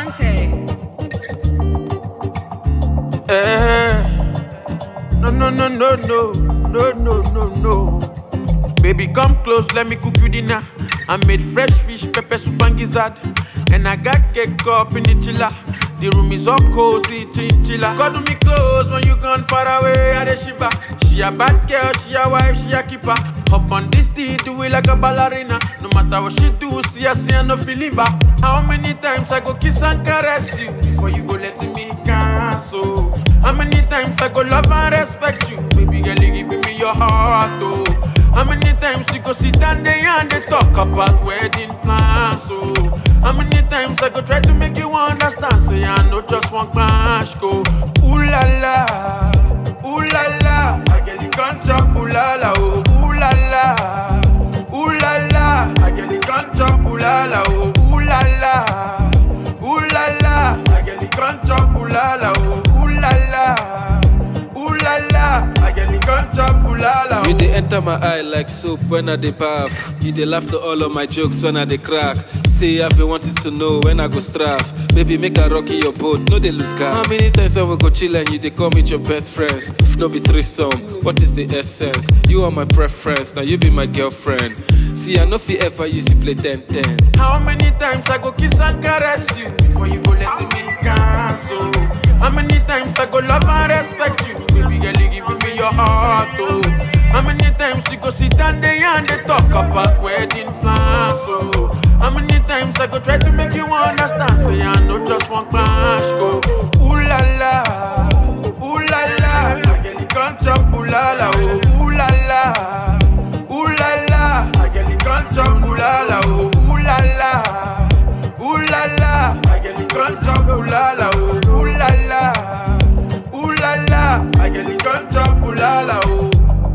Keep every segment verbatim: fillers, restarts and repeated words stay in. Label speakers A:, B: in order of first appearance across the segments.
A: Dante.
B: Eh, no, no, no, no, no, no, no, no, no. Baby, come close, let me cook you dinner. I made fresh fish, pepper soup and gizzard. And I got cake up in the chiller. The room is all cozy, chinchilla. Cuddle me close when you gone far away, I the shiver. She a bad girl, she a wife, she a keeper. Hop on this tea, do it like a ballerina. No matter what she do, see her, see her, no feel it back. How many times I go kiss and caress you before you go let me cancel? How many times I go love and respect you? Baby girl, you giving me your heart, oh. How many times you go sit down there and they talk about wedding plans, oh. How many times I go try to make you understand? Say I know just one clash go. Ooh la la, ooh la la, I get the contract, ooh la la, oh. Ooh la la, ooh la la, I get the contract, ooh la la, oh. Ooh la la, ooh la la, I get the contract, ooh la la, oh. Ooh la la, ooh la la, I get the contract, ooh la la.
C: You dey enter my eye like soap when I dey bath. You dey laugh to all of my jokes when I dey crack. Say I've been wanting to know when I go straff. Baby, make I rocky your boat, no dey lose car. How many times I will go chill and you dey call me your best friends? If no be threesome, what is the essence? You are my preference, now you be my girlfriend. See, I know if you ever use you play ten ten.
B: How many times I go kiss and caress you before you go let me cancel? How many times I go love and respect you? Baby girl, you giving me your heart, oh. How many times you go sit down there and they talk about wedding plans, oh. How many times I go try to make you understand? Say I know just one clash go. Ooh la la, ooh la la, I get the contract, ooh la la, oh. Ooh la la, ooh la la, I get the contract, ooh la la, oh. Ooh la la, ooh la la, I get the contract, ooh la la, oh. Ooh la la, ooh la la, I get the contract, ooh la la, oh.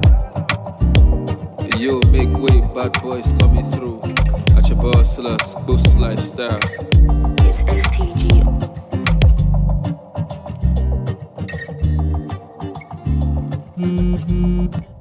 C: Yo, make way, bad boys coming through. Ajebo, hustlers, boost lifestyle.
A: It's S T G.
D: Mm-hmm.